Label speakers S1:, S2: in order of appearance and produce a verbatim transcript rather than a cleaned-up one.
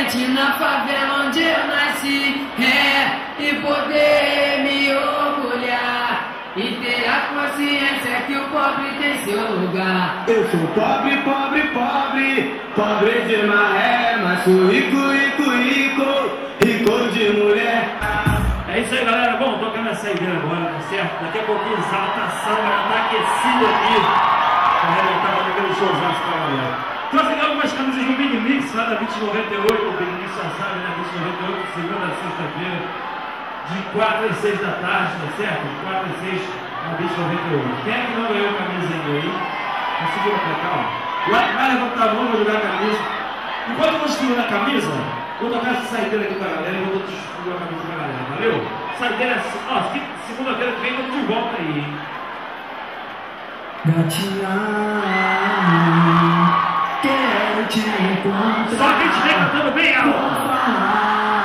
S1: Reflete na favela onde eu nasci, é, e poder me orgulhar e ter a consciência que o pobre tem seu lugar.
S2: Eu sou pobre, pobre, pobre, pobre de maré, mas sou rico, rico, rico, rico de mulher.
S3: É isso aí, galera. Bom, tocando essa ideia agora, tá certo? Daqui a pouquinho, exaltação, ela tá aquecida aqui. Pra arrebentar aquele showzaço pra galera. Trouxe algumas camisas do Mini Mix lá da Beat noventa e oito, o Mini Mix já sabe, né? Beat noventa e oito, segunda a sexta-feira, de quatro às seis da tarde, tá certo? De quatro às seis na Beat noventa e oito. Quem é que não ganhou a camisa ainda aí? Conseguiu pra cá, ó. Vai, vai levantar a mão, vou jogar a camisa. Enquanto eu vou distribuir a camisa, vou tocar essa saideira aqui pra galera e vou distribuir a camisa pra galera, valeu? Saideira, ó, segunda-feira que vem eu tô de volta aí, hein?
S1: Gatinha, quero te encontrar.
S3: Só quem estiver cantando bem alto.